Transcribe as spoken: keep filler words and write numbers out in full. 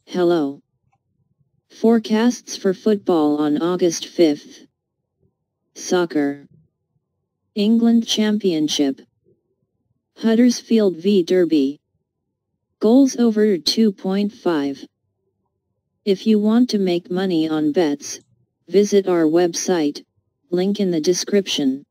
Hello. Forecasts for football on August fifth. Soccer. England Championship. Huddersfield v Derby. Goals over two point five. If you want to make money on bets, visit our website, link in the description.